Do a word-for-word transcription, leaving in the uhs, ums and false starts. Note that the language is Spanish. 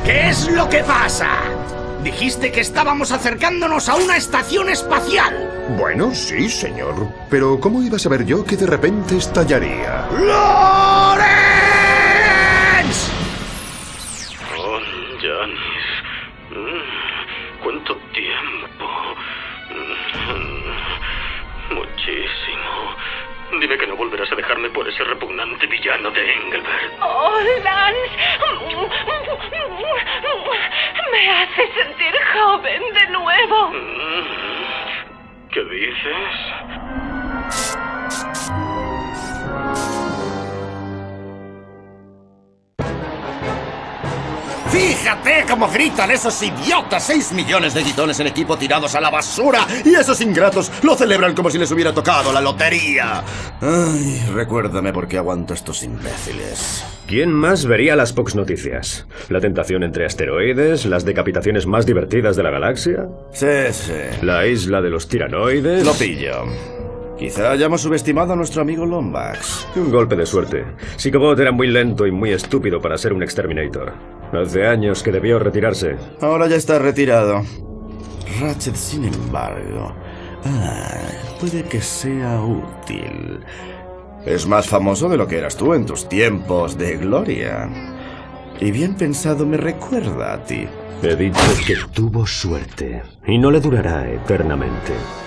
¿Qué es lo que pasa? Dijiste que estábamos acercándonos a una estación espacial. Bueno, sí, señor. Pero ¿cómo iba a saber yo que de repente estallaría? ¡Lawrence! Oh, Janice. ¿Cuánto tiempo? Muchísimo. Dime que no volverás a dejarme por ese repugnante villano de Engelbert. Oh, Lance. Me hace sentir joven de nuevo. ¿Qué dices? Fíjate cómo gritan esos idiotas. Seis millones de guitones en equipo tirados a la basura. Y esos ingratos lo celebran como si les hubiera tocado la lotería. Ay, recuérdame por qué aguanto a estos imbéciles. ¿Quién más vería las Pox Noticias? ¿La tentación entre asteroides? ¿Las decapitaciones más divertidas de la galaxia? Sí, sí. ¿La isla de los tiranoides? Lo pillo. Quizá hayamos subestimado a nuestro amigo Lombax. Un golpe de suerte. Psicobot era muy lento y muy estúpido para ser un exterminator. Hace años que debió retirarse. Ahora ya está retirado. Ratchet, sin embargo... Ah, puede que sea útil. Es más famoso de lo que eras tú en tus tiempos de gloria. Y bien pensado me recuerda a ti. He dicho que tuvo suerte. Y no le durará eternamente.